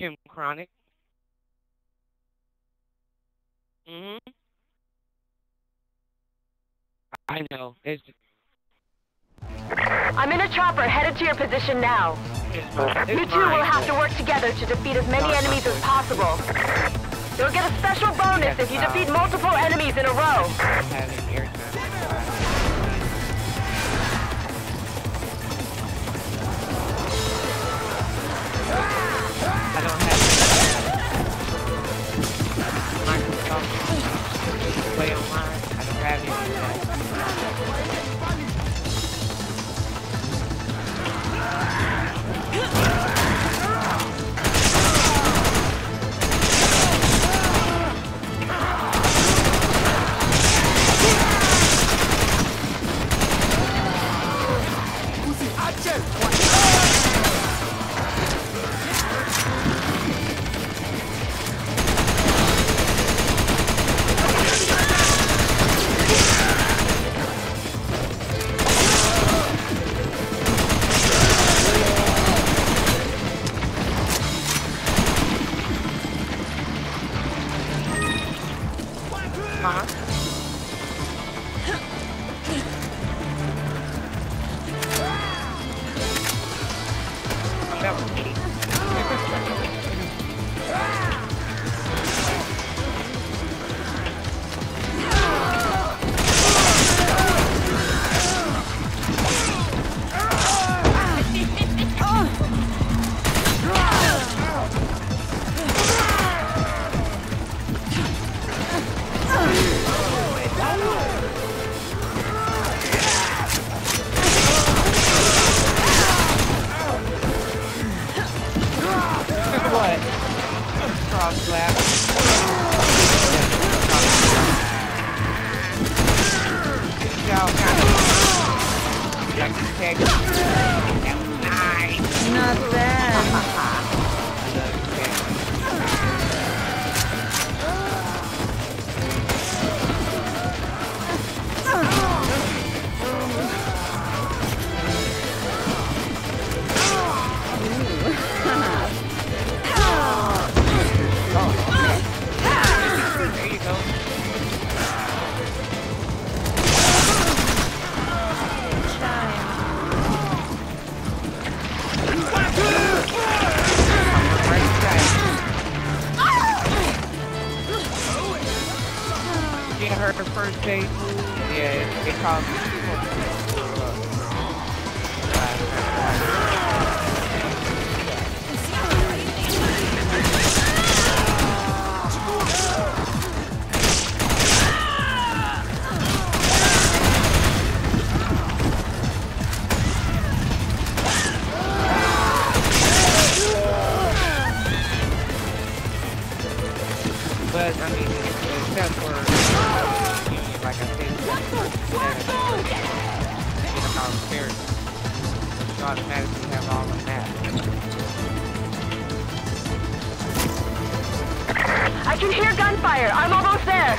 Him chronic. Mhm. I know. I'm in a chopper headed to your position now. You two will have to work together to defeat as many enemies as possible. You'll get a special bonus if you defeat multiple enemies in a row. I don't have Microsoft Play Online. I don't have any of that. That was me. What? Cross slap. Good job, guys. Like the tag. That was nice. Not bad. I love the tag. There you go. Get her first date. Yeah, it calls me. But I mean, except for like I said, our character, you automatically have all the maps. I can hear gunfire. I'm almost there.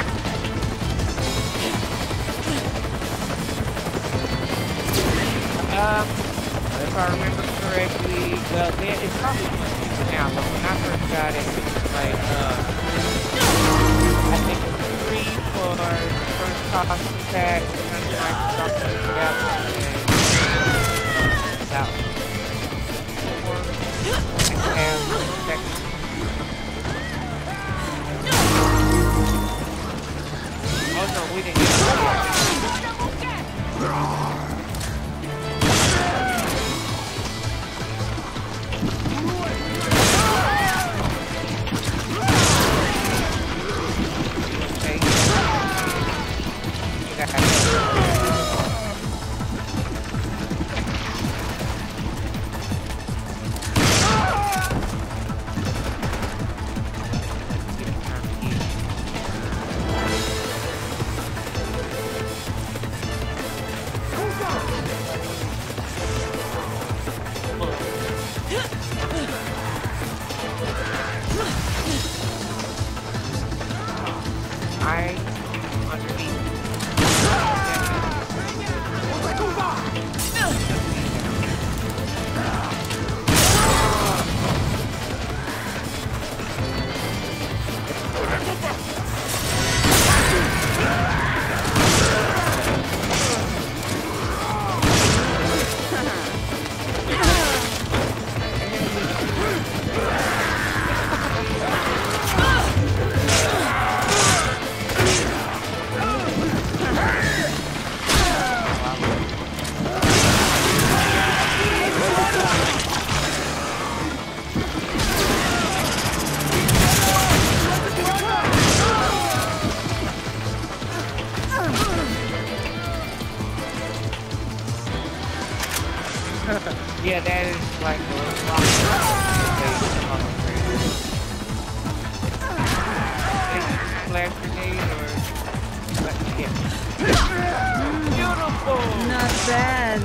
If I remember correctly, well, it's probably now, but when I first got it, it was like, I think it was 3 for first cost attack, and then Microsoft took it out, and about 4 and a half seconds. Oh no, we didn't get it. Yeah, that is like a rock. Flash grenade or yeah. Beautiful. Not bad.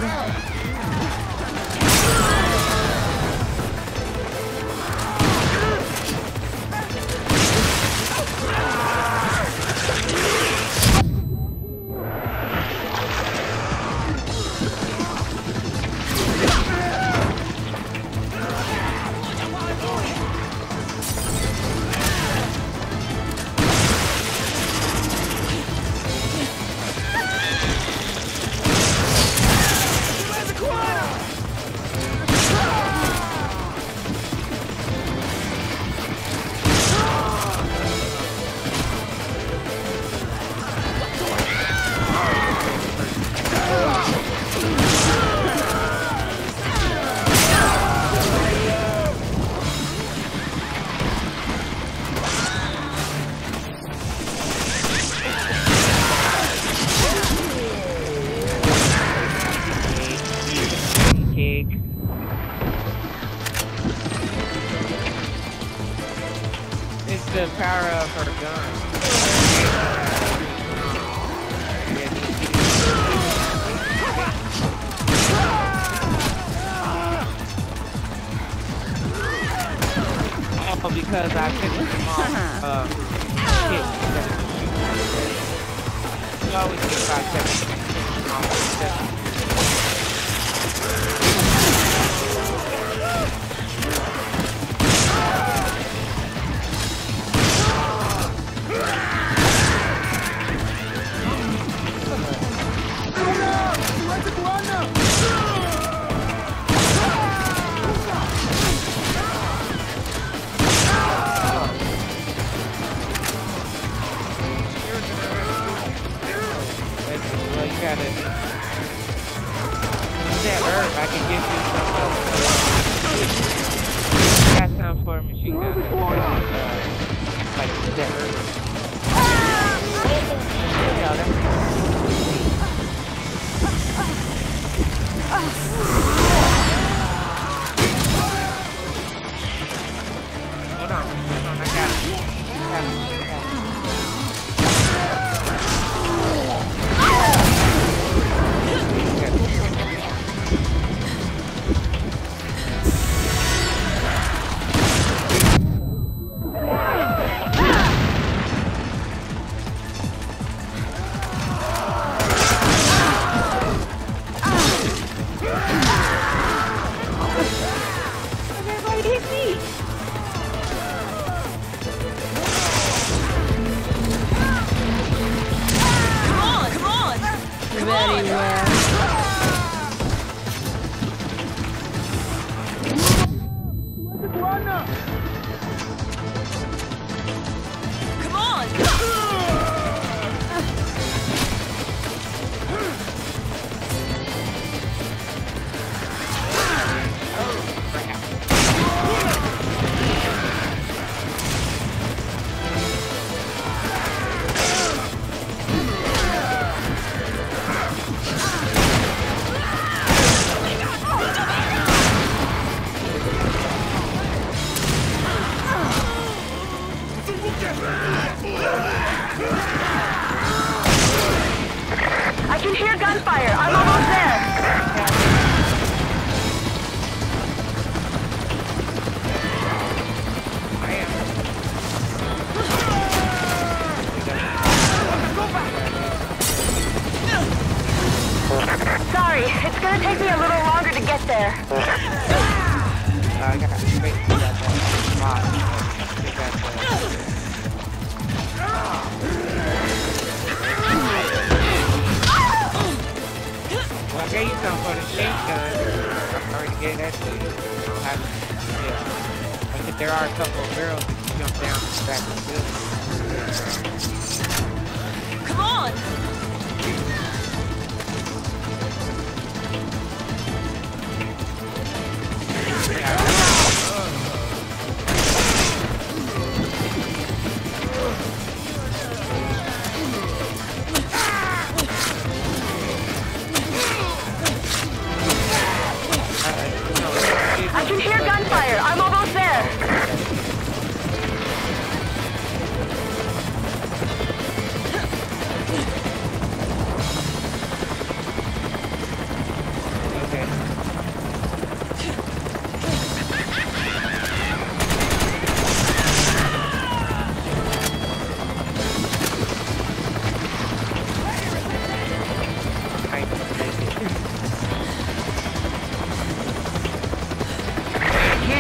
It's the power of her gun. Oh, because I finished them off. You always think about that herb, I can give you some got some for a machine gun. Like that herb. Yeah, that's hold on, I got it. Very well. Come on! I can hear gunfire. I'm almost there. Sorry, it's gonna take me a little longer to get there. I got to wait for that mod. Well, I gave you some for the machine gun. I already gave that to you. Yeah. But there are a couple of barrels that you jump down the back of the building. Come on!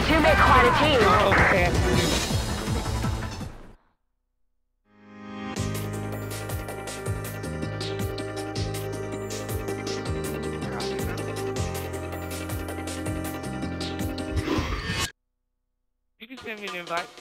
two make quite a team. Okay. You can send me an invite.